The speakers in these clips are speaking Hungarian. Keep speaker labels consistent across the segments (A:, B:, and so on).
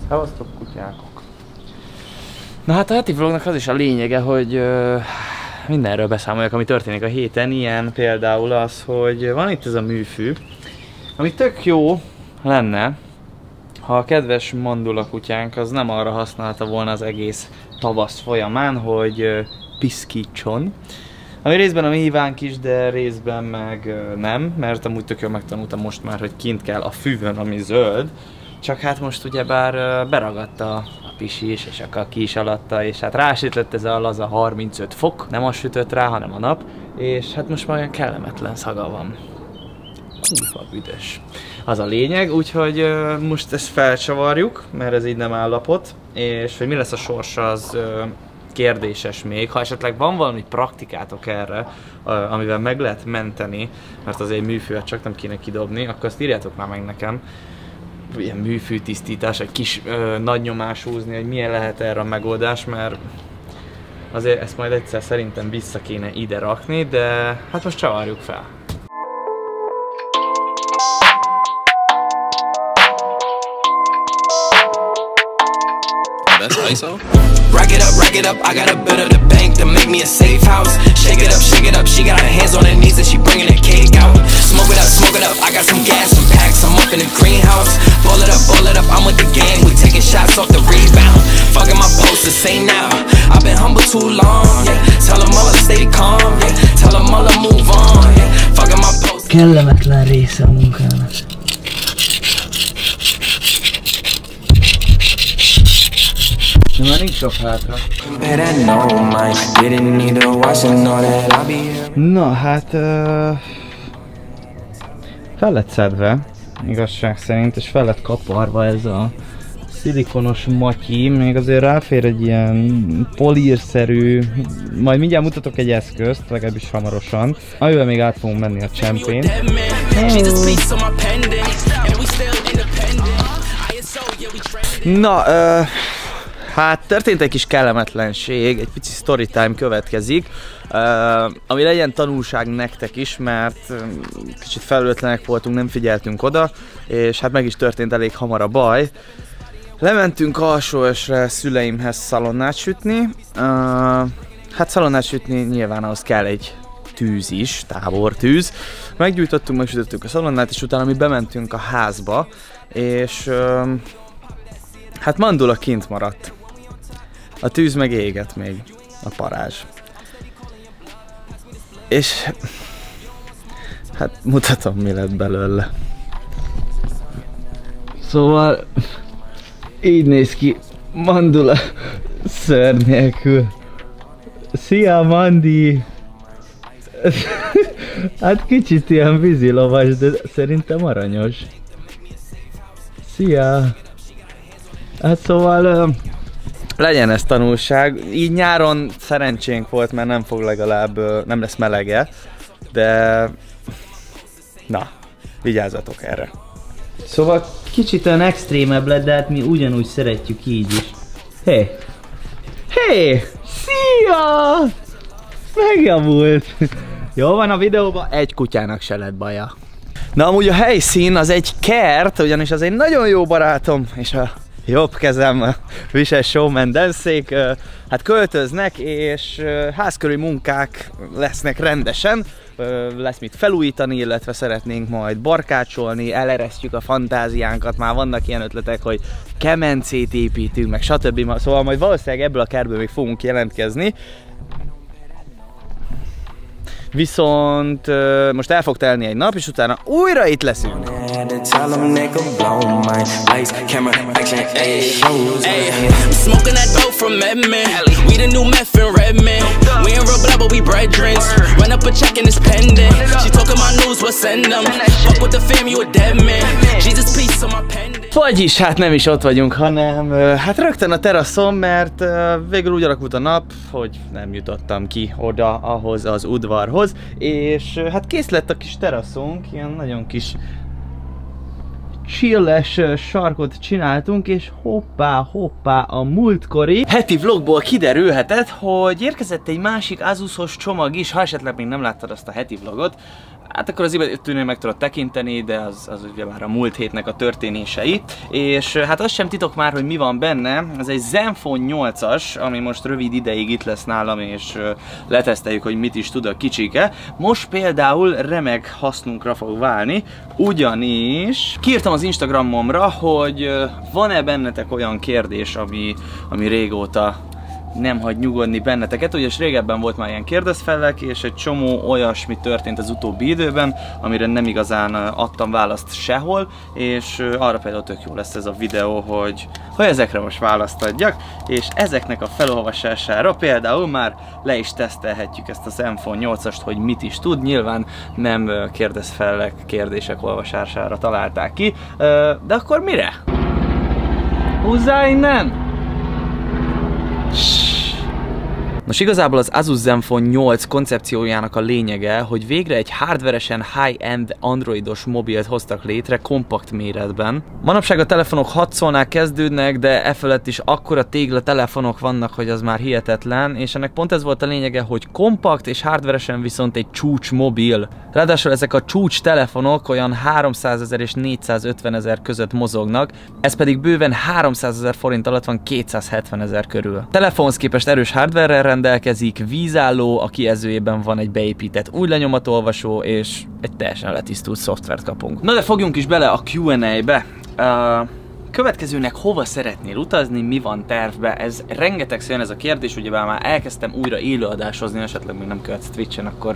A: Szevasztok, kutyákok! Na hát a heti vlognak az is a lényege, hogy mindenről beszámoljak, ami történik a héten. Ilyen például az, hogy van itt ez a műfű, ami tök jó lenne, ha a kedves Mandula kutyánk az nem arra használta volna az egész tavasz folyamán, hogy piszkítson. Ami részben a mi hívánk is, de részben meg nem, mert amúgy tök jól megtanultam most már, hogy kint kell a füvön, ami zöld. Csak hát most ugyebár beragadta a pisi is, és a kaki is alatta, és hát rásütött ez a laza 35 fok. Nem az sütött rá, hanem a nap, és hát most már olyan kellemetlen szaga van. Húfa büdös. Az a lényeg, úgyhogy most ezt felcsavarjuk, mert ez így nem állapot, és hogy mi lesz a sorsa, az kérdéses még. Ha esetleg van valami praktikátok erre, amivel meg lehet menteni, mert azért műfűet csak nem kéne kidobni, akkor azt írjátok már meg nekem. Ilyen műfűtisztítás, egy kis nagy nyomás húzni, hogy milyen lehet erre a megoldás, mert azért ezt majd egyszer szerintem vissza kéne ide rakni, de hát most csavarjuk fel.
B: Rack it up, I got a bit of the bank to make me a safe house. Shake it up, she got her hands on her knees and she bringing the cake out. Smoke it up, I got some gas, some packs, I'm up in the greenhouse. Ball it up, I'm with the gang, we taking shots off the rebound. Fucking my posters, say now, I've been humble too long, yeah. Tell them all to stay calm, yeah. Tell them all to move on, yeah. Fucking my posters.
C: Kellemetlen része a munkának. De már nincs sok hátra. Na hát fel lett szedve, igazság szerint, és fel lett kaparva ez a szilikonos matyi, még azért ráfér egy ilyen polírszerű, majd mindjárt mutatok egy eszközt, legalábbis hamarosan, amivel még át fogunk menni a csempén. Na, hát történt egy kis kellemetlenség, egy pici storytime következik, ami legyen tanulság nektek is, mert kicsit felelőtlenek voltunk, nem figyeltünk oda, és hát meg is történt elég hamar a baj. Lementünk Alsóösre szüleimhez szalonnát sütni, hát szalonnát sütni nyilván ahhoz kell egy tűz is, tábortűz. Meggyújtottunk, megsütöttük a szalonnát, és utána mi bementünk a házba, és hát Mandula kint maradt. A tűz meg égett még, a parázs. És hát mutatom, mi lett belőle. Szóval így néz ki Mandula szőr nélkül. Szia, Mandi! Hát kicsit ilyen vízilovas, de szerintem aranyos. Szia! Hát szóval legyen ez tanulság. Így nyáron szerencsénk volt, mert nem fog legalább, nem lesz melege, de na, vigyázzatok erre. Szóval kicsit olyan extrémebb lett, de hát mi ugyanúgy szeretjük így is. Hé! Hé! Szia! Megjavult! Jó van, a videóban egy kutyának se lett baja. Na amúgy a helyszín az egy kert, ugyanis az egy nagyon jó barátom, és a jobb kezem visel showman Denszék, hát költöznek, és házkörüli munkák lesznek rendesen, lesz mit felújítani, illetve szeretnénk majd barkácsolni, eleresztjük a fantáziánkat, már vannak ilyen ötletek, hogy kemencét építünk, meg stb. Szóval majd valószínűleg ebből a kertből még fogunk jelentkezni. Viszont most el fog telni egy nap, és utána újra itt leszünk. Vagyis hát nem is ott vagyunk, hanem hát rögtön a teraszon, mert végül úgy alakult a nap, hogy nem jutottam ki oda ahhoz az udvarhoz, és hát kész lett a kis teraszunk, ilyen nagyon kis chilles sarkot csináltunk, és hoppá a múltkori heti vlogból kiderülhetett, hogy érkezett egy másik Azusos csomag is, ha esetleg még nem láttad azt a heti vlogot.
A: hát akkor az illetőnél meg tudod tekinteni, de az ugye már a múlt hétnek a történései. És hát az sem titok már, hogy mi van benne. Ez egy Zenfone 8-as, ami most rövid ideig itt lesz nálam, és leteszteljük, hogy mit is tud a kicsike. Most például remek hasznunkra fog válni, ugyanis kiírtam az Instagramomra, hogy van-e bennetek olyan kérdés, ami régóta nem hagy nyugodni benneteket, ugyanis régebben volt már ilyen kérdezfellek, és egy csomó olyasmi történt az utóbbi időben, amire nem igazán adtam választ sehol, és arra például tök jó lesz ez a videó, hogy ezekre most választ adjak, és ezeknek a felolvasására például már le is tesztelhetjük ezt a Zenfone 8-ast, hogy mit is tud. Nyilván nem kérdezfellek, kérdések olvasására találták ki, de akkor mire? Húzzá innen! Nos, igazából az Asus Zenfone 8 koncepciójának a lényege, hogy végre egy hardveresen high-end androidos mobilt hoztak létre kompakt méretben. Manapság a telefonok 6 szólnál kezdődnek, de e felett is akkora tégla telefonok vannak, hogy az már hihetetlen, és ennek pont ez volt a lényege, hogy kompakt és hardveresen viszont egy csúcs mobil. Ráadásul ezek a csúcs telefonok olyan 300 000 és 450 000 között mozognak, ez pedig bőven 300 000 forint alatt van 270 000 körül. Telefonhoz képest erős hardverrel rendelkezik, vízálló, a kijelzőjében van egy beépített új lenyomatolvasó, és egy teljesen letisztult szoftvert kapunk. Na de fogjunk is bele a Q&A-be. Következőnek hova szeretnél utazni, mi van tervbe? Ez rengetegszer jön ez a kérdés, ugyebár már elkezdtem újra élőadásozni, esetleg még nem követsz Twitch-en, akkor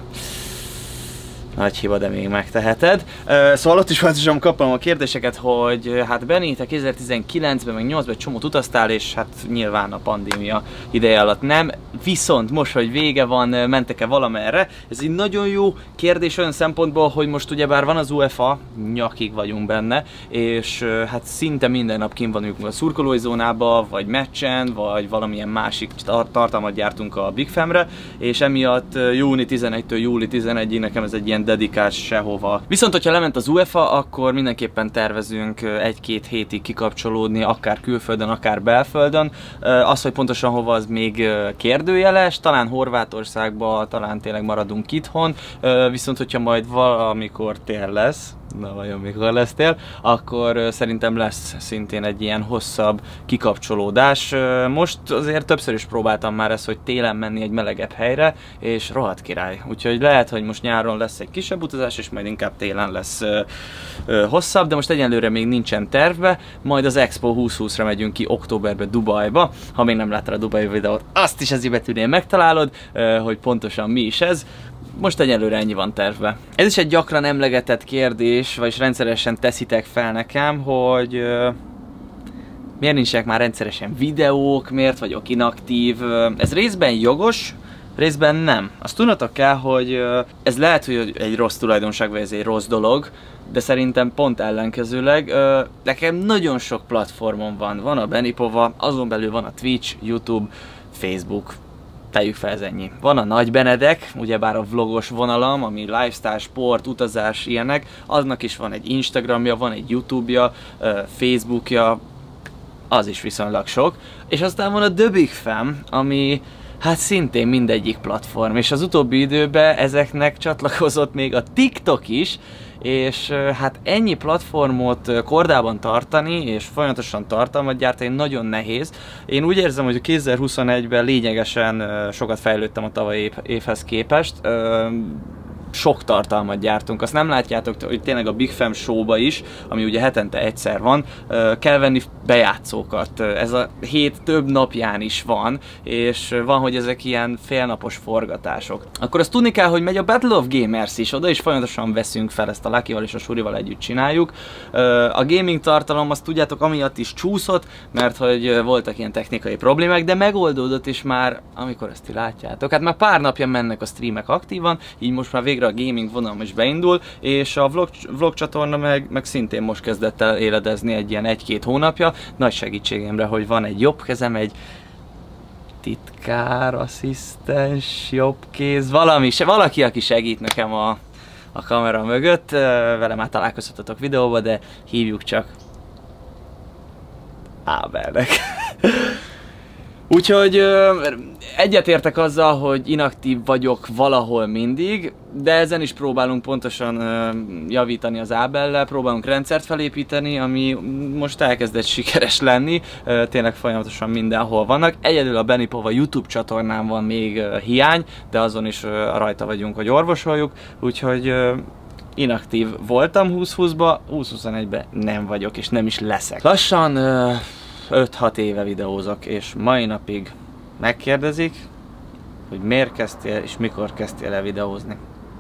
A: nagy hiba, de még megteheted. Szóval ott is folyamatosan kapom a kérdéseket, hogy hát Benni, te 2019-ben meg 2008-ban egy csomót utaztál, és hát nyilván a pandémia ideje alatt nem. Viszont most, hogy vége van, mentek-e valamerre? Ez egy nagyon jó kérdés olyan szempontból, hogy most ugyebár van az UEFA, nyakig vagyunk benne, és hát szinte minden nap kint vagyunk a szurkolói zónába, vagy meccsen, vagy valamilyen másik tartalmat gyártunk a Big Famre, és emiatt júni 11-től júli 11-ig nekem ez egy ilyen dedikált sehova. Viszont, hogyha lement az UEFA, akkor mindenképpen tervezünk egy-két hétig kikapcsolódni, akár külföldön, akár belföldön. Az, hogy pontosan hova, az még kérdőjeles, talán Horvátországba, talán tényleg maradunk itthon, viszont hogyha majd valamikor tél lesz, na vajon mikor lesz tél, akkor szerintem lesz szintén egy ilyen hosszabb kikapcsolódás. Most azért többször is próbáltam már ezt, hogy télen menni egy melegebb helyre, és rohadt király. Úgyhogy lehet, hogy most nyáron lesz egy kisebb utazás, és majd inkább télen lesz hosszabb, de most egyenlőre még nincsen tervbe. Majd az Expo 2020-ra megyünk ki októberbe Dubajba. Ha még nem láttál a Dubai videót, azt is az betűnél megtalálod, hogy pontosan mi is ez. Most egyelőre ennyi van tervbe. Ez is egy gyakran emlegetett kérdés, vagyis rendszeresen teszitek fel nekem, hogy miért nincsenek már rendszeresen videók, miért vagyok inaktív. Ez részben jogos, részben nem. Azt tudnotok kell, hogy ez lehet, hogy egy rossz tulajdonság, vagy ez egy rossz dolog, de szerintem pont ellenkezőleg. Nekem nagyon sok platformon van. Van a Benipova, azon belül van a Twitch, YouTube, Facebook. Tegyük fel, ez ennyi. Van a Nagy Benedek, ugyebár a vlogos vonalam, ami lifestyle, sport, utazás, ilyenek. Aznak is van egy Instagramja, van egy YouTube-ja, Facebookja, az is viszonylag sok. És aztán van a The Big Fam, ami hát szintén mindegyik platform, és az utóbbi időben ezeknek csatlakozott még a TikTok is, és hát ennyi platformot kordában tartani, és folyamatosan tartalmat gyártani nagyon nehéz. Én úgy érzem, hogy 2021-ben lényegesen sokat fejlődtem a tavalyi évhez képest. Sok tartalmat gyártunk, azt nem látjátok, hogy tényleg a Big Fam Show-ba is, ami ugye hetente egyszer van, kell venni bejátszókat. Ez a hét több napján is van, és van, hogy ezek ilyen félnapos forgatások. Akkor azt tudni kell, hogy megy a Battle of Gamers is, oda is folyamatosan veszünk fel, ezt a Luckyval és a Surival együtt csináljuk. A gaming tartalom, azt tudjátok, amiatt is csúszott, mert hogy voltak ilyen technikai problémák, de megoldódott is már, amikor ezt ti látjátok. Hát már pár napja mennek a streamek aktívan, így most már végre a gaming vonalom is beindul, és a vlog csatorna meg szintén most kezdett el éledezni egy ilyen 1-2 hónapja. Nagy segítségemre, hogy van egy jobb kezem, egy titkár, asszisztens, jobbkéz, valaki, aki segít nekem a kamera mögött. Vele már találkozhatatok videóba, de hívjuk csak Ábernek. Úgyhogy egyetértek azzal, hogy inaktív vagyok valahol mindig, de ezen is próbálunk pontosan javítani az Ábellel, próbálunk rendszert felépíteni, ami most elkezdett sikeres lenni, tényleg folyamatosan mindenhol vannak. Egyedül a Benipova YouTube csatornán van még hiány, de azon is rajta vagyunk, hogy orvosoljuk, úgyhogy inaktív voltam 2020-ba, 2021-ben nem vagyok, és nem is leszek. Lassan 5-6 éve videózok, és mai napig megkérdezik, hogy miért kezdtél, és mikor kezdtél el videózni.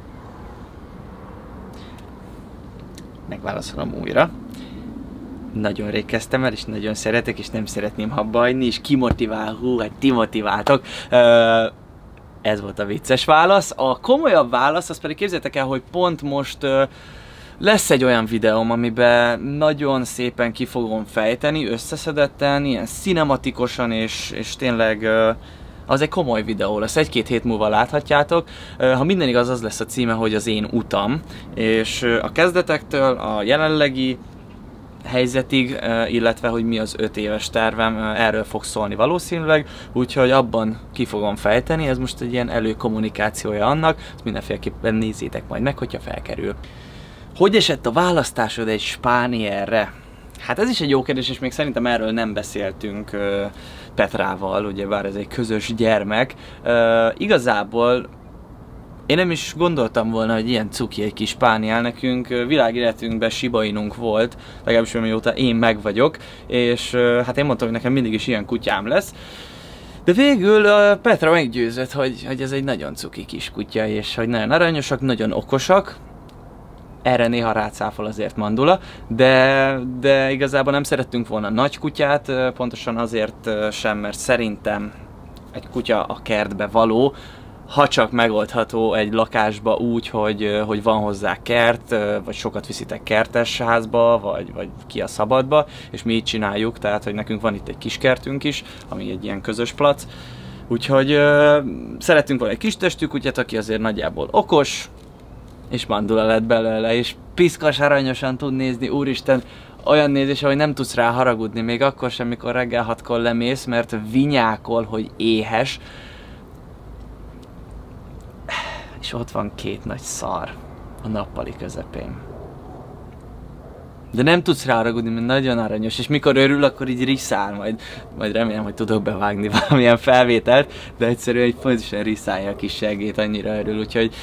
A: Megválaszolom újra. Nagyon rég kezdtem el, és nagyon szeretek, és nem szeretném abba hagyni, és kimotivál, hát ti motiváltok. Ez volt a vicces válasz. A komolyabb válasz, az pedig képzeljétek el, hogy pont most lesz egy olyan videóm, amiben nagyon szépen ki fogom fejteni, összeszedetten, ilyen cinematikusan, és tényleg az egy komoly videó lesz. 1-2 hét múlva láthatjátok. Ha minden igaz, az lesz a címe, hogy az én utam. És a kezdetektől a jelenlegi helyzetig, illetve hogy mi az 5 éves tervem, erről fog szólni valószínűleg, úgyhogy abban ki fogom fejteni, ez most egy ilyen előkommunikációja annak, ezt mindenféleképpen nézzétek majd meg, hogyha felkerül. Hogy esett a választásod egy spánierre? Hát ez is egy jó kérdés, és még szerintem erről nem beszéltünk Petrával, ugyebár ez egy közös gyermek. Igazából én nem is gondoltam volna, hogy ilyen cuki egy kis spániel. Nekünk világéletünkben Shiba Inunk volt, legalábbis mióta én meg vagyok, és hát én mondtam, hogy nekem mindig is ilyen kutyám lesz. De végül Petra meggyőzött, hogy ez egy nagyon cuki kis kutya, és hogy nagyon aranyosak, nagyon okosak. Erre néha rácáfol azért Mandula, de igazából nem szerettünk volna nagy kutyát, pontosan azért sem, mert szerintem egy kutya a kertbe való, ha csak megoldható egy lakásba úgy, hogy van hozzá kert, vagy sokat viszitek kertes házba, vagy ki a szabadba, és mi így csináljuk, tehát hogy nekünk van itt egy kis kertünk is, ami egy ilyen közös plac. Úgyhogy szerettünk volna egy kis testű kutyát, aki azért nagyjából okos, és Mandula lett belőle, és piszkas aranyosan tud nézni, úristen, olyan nézése, hogy nem tudsz rá haragudni, még akkor sem, mikor reggel 6-kor lemész, mert vinyákol, hogy éhes. És ott van 2 nagy szar a nappali közepén. De nem tudsz rá haragudni, mert nagyon aranyos, és mikor örül, akkor így riszál, majd remélem, hogy tudok bevágni valamilyen felvételt, de egyszerűen egy pontosan riszálja a kis seggét, annyira örül, úgyhogy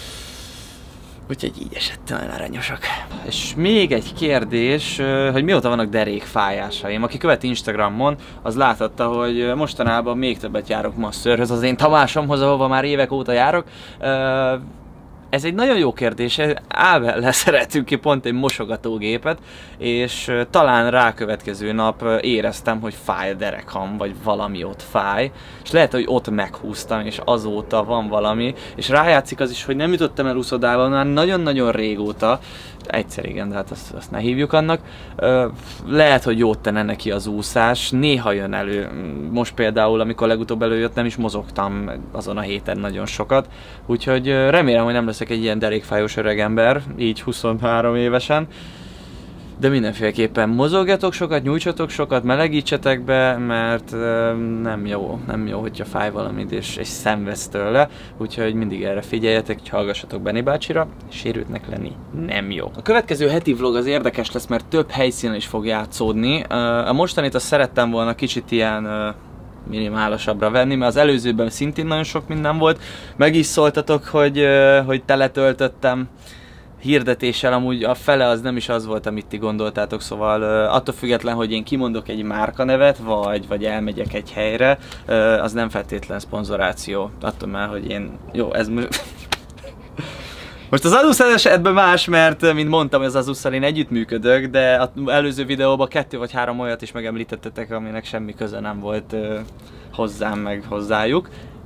A: így esett, nagyon aranyosak. És még egy kérdés, hogy mióta vannak derékfájásaim. Aki követ Instagramon, az láthatta, hogy mostanában még többet járok masszörhöz, az én Tamásomhoz, ahova már évek óta járok. Ez egy nagyon jó kérdés, Ábellel szeretünk ki pont egy mosogatógépet, és talán rákövetkező nap éreztem, hogy fáj a derekam, vagy valami ott fáj, és lehet, hogy ott meghúztam, és azóta van valami, és rájátszik az is, hogy nem jutottam el úszodával már nagyon-nagyon régóta, egyszer igen, de hát azt ne hívjuk annak. Lehet, hogy jót tenne neki az úszás, néha jön elő. Most például, amikor legutóbb előjött, nem is mozogtam azon a héten nagyon sokat, úgyhogy remélem, hogy nem leszek egy ilyen derékfájós öregember, így 23 évesen. De mindenféleképpen mozogjatok sokat, nyújtsatok sokat, melegítsetek be, mert nem jó, hogyha fáj valamit és szenvedsz tőle, úgyhogy mindig erre figyeljetek, hogy hallgassatok Benni bácsira, sérültnek lenni nem jó. A következő heti vlog az érdekes lesz, mert több helyszínen is fog játszódni. A mostanit azt szerettem volna kicsit ilyen minimálosabbra venni, mert az előzőben szintén nagyon sok minden volt. Meg is szóltatok, hogy teletöltöttem hirdetéssel, amúgy a fele az nem is az volt, amit ti gondoltátok, szóval attól független, hogy én kimondok egy márkanevet, vagy elmegyek egy helyre, az nem feltétlen szponzoráció. Attól már, hogy én... Jó, ez most az Azus esetben más, mert mint mondtam, ez az Azusszal én együttműködök, de az előző videóban 2 vagy 3 olyat is megemlítettetek, aminek semmi köze nem volt hozzám meg hozzájuk.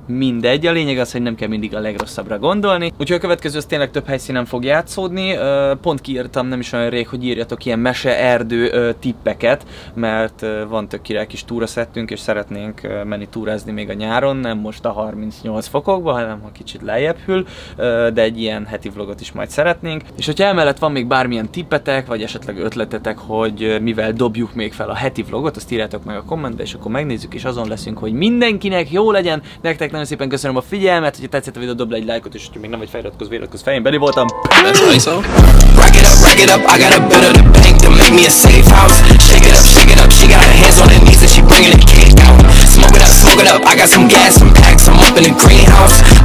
C: mindegy, a lényeg az, hogy nem kell mindig a legrosszabbra gondolni. Úgyhogy a következő az tényleg több helyszínen fog játszódni. Pont kiírtam nem is olyan rég, hogy írjatok ilyen mese-erdő tippeket, mert van tök király kis túraszettünk, és szeretnénk menni túrázni még a nyáron, nem most a 38 fokokba, hanem ha kicsit lejjebb hűl, de egy ilyen heti vlogot is majd szeretnénk. És hogyha emellett van még bármilyen tippetek, vagy esetleg ötletetek, hogy mivel dobjuk még fel a heti vlogot, azt írjátok meg a kommentbe, és akkor megnézzük, és azon leszünk, hogy mindenkinek jó legyen. Nektek nagyon szépen köszönöm a figyelmet, hogyha tetszett a videó, dobd le egy lájkot, és hogyha még nem vagy feliratkozz, fején belé voltam.
B: Rack it up, I got a bit of the bank to make me a safe house. Shake it up, she got her hands on her knees and she bringing the cake out. Smoke it up, I got some gas and packs, I'm up in the greenhouse.